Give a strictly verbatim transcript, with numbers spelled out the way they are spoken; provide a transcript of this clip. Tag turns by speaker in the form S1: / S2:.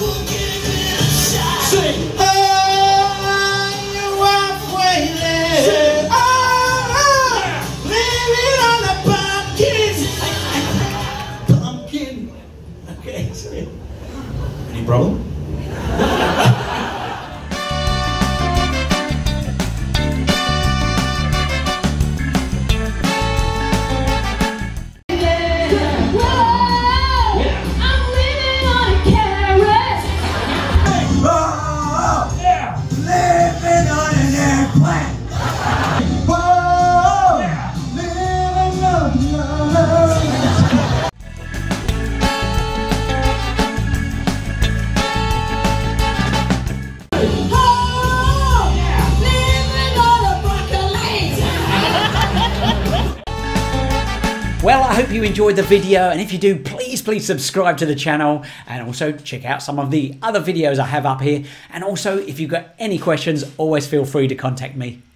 S1: Sing. Oh, you are waiting. Oh, living on a pumpkin. Pumpkin. Okay, sorry. Any problem?
S2: Well, I hope you enjoyed the video, and if you do, please, please subscribe to the channel, and also check out some of the other videos I have up here. And also, if you've got any questions, always feel free to contact me.